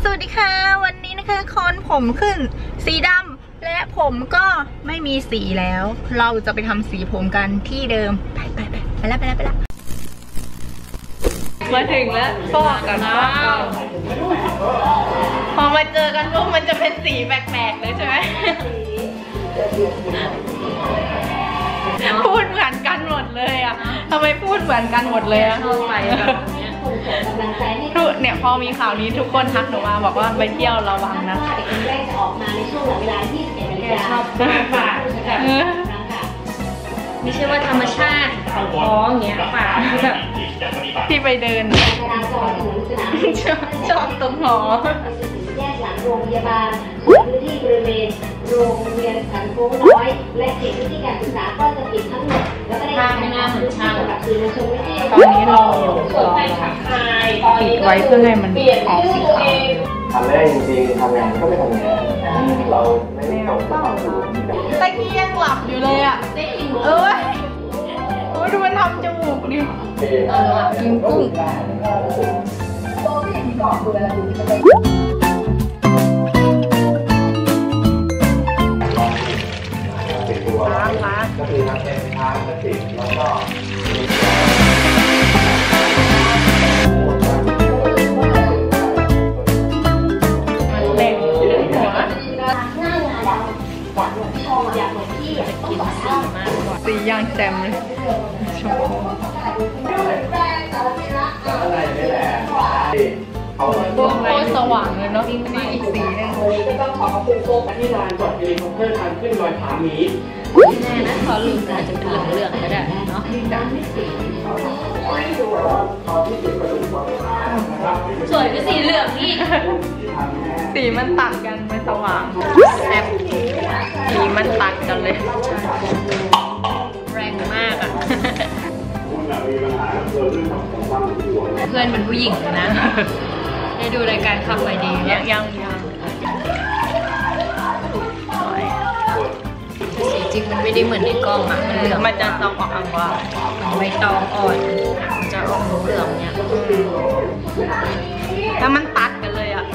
สวัสดีค่ะวันนี้นะคะคนผมขึ้นสีดำและผมก็ไม่มีสีแล้วเราจะไปทำสีผมกันที่เดิมไปแล้วมาถึงแล้วฟอกกันนะพอมาเจอกันพวกมันจะเป็นสีแปลกๆเลยใช่ไหมพูดเหมือนกันหมดเลยอ่ะทำไมพูดเหมือนกันหมดเลยอ่ะเนี่ยพอมีข่าวนี้ทุกคนทักหนูมาบอกว่าไปเที่ยวระวังนะจะออกมาในช่วงเวลาที่ชอบป่าไม่ใช่ว่าธรรมชาติเขาท้องเงี้ยป่าแบบที่ไปเดินชอบตรงหอแยกหลังโรงพยาบาลพื้นที่บริเวณโรงเรียนสันโค้งน้อยและเขตพื้นที่การศึกษาก็จะปิดทั้งหมดแล้วก็ได้ทางไม่น่าเหมือนช่างกับสื่อมวลชนตอนนี้เราปิดไว้เพื่อให้มันออกสีขาวทำไม่ได้จริงๆทำงานก็ไม่ทำงานเราไม่ได้ตรงความรู้ตะกี้ยังหลับอยู่เลยอ่ะโอ้ยดูมันทำจมูกดิกินกุ้งล้างก็คือทำเป็นทางพลาสติกแล้วก็มันเล็กหัวหน้างานจากหลวงพ่อจากหลวงพี่ต้องต่อเท่าสีย่างแจ่มเลยชมพูอะไรนี่แหละโคตรสว่างเลยเนาะนี่อีกสีนึงก็ต้องขอขอบคุณโฟกัสที่ลานจอดเฮลิคอปเตอร์ทางขึ้นดอยผาหมีแน่นะเขาลืมอาจจะเป็นเหลืองๆก็ได้เนาะสวยเป็นสีเหลืองนี่สีมันตัดกันไม่สว่างแซ่บสีมันตัดกันเลยแรงมากอ่ะเพื่อนเป็นผู้หญิงนะได้ดูรายการขับไปดียังสีจริงมันไม่ได้เหมือนในกล้องอ่ะมันเหลืองมันจะสว่างกว่าใบตองอ่อนจะออกเหลืองเนี่ยแล้วมันตัดกันเลยอ่ะ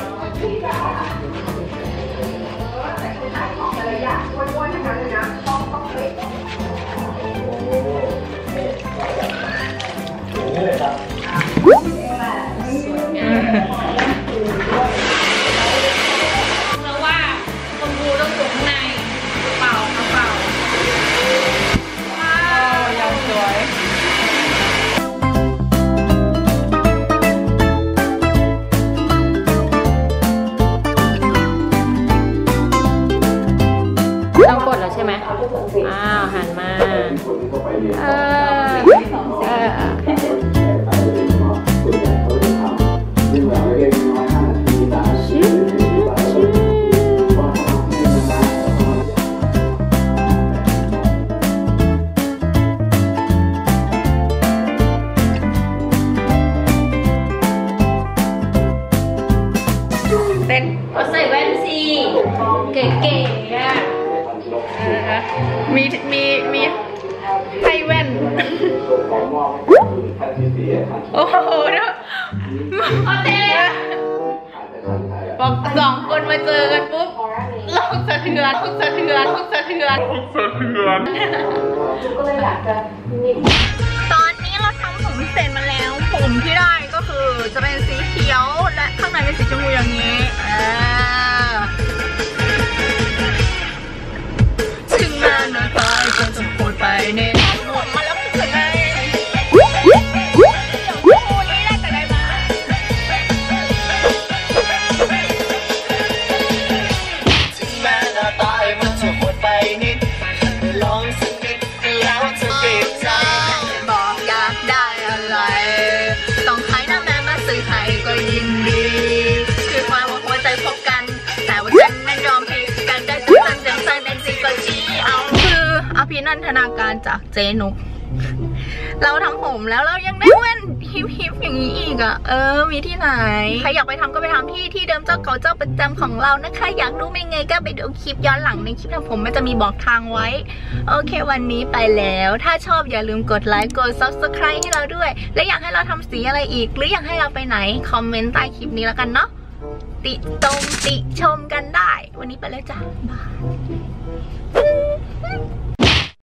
แล้วว่าคนดูต้องอยู่ข้างในเปล่ายังสวยต้องกดแล้วใช่ไหมอ้าวหันมาใส่แว่นสิเก๋ๆอ่ะมีให้แว่นโอ้โหเนาะบอกสองคนมาเจอกันปุ๊บลองสะเทือนตอนนี้เราทำผมเสร็จมาแล้วผมที่ได้ก็คือจะเป็นสีเขียวและข้างในเป็นสีชมพูอย่างนี้ถึงงานน้อยไปจนต้องพูดไปเนี่ยหมดมาแล้วถึงไงยินดีคือความหัวใจพบกันแต่ว่าฉันไม่ยอมพลิกกันได้ทุกคนเต็มใจเป็นสีก็ชี้เอาคืออภินันทนาการจากเจนุกเราทำผมแล้วเรายังได้แว่นฮิปอย่างนี้อีกอ่ะมีที่ไหนใครอยากไปทำก็ไปทำที่เดิมเจ้าเก่าเจ้าประจำของเรานะคะอยากรู้เป็นไงก็ไปดูคลิปย้อนหลังในคลิปทำผมมันจะมีบอกทางไว้โอเควันนี้ไปแล้วถ้าชอบอย่าลืมกดไลค์กด Subscribe ให้เราด้วยและอยากให้เราทำสีอะไรอีกหรืออยากให้เราไปไหนคอมเมนต์ใต้คลิปนี้แล้วกันเนาะติชมกันได้ วันนี้ไปเลยจ้ะบาย